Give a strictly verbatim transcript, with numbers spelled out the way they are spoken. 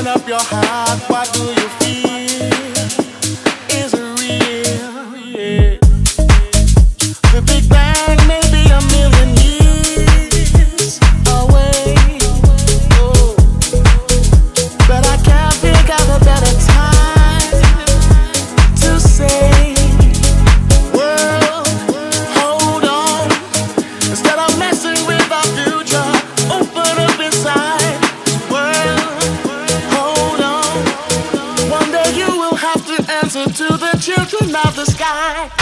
up your heart, what do you feel? Is it real? Yeah. The Big Bang may be a million years away, oh, but I can't think of a better time to say, world, hold on. Instead of messing with our future, open up inside. World, hold on. One day you will have to answer to the children of the sky.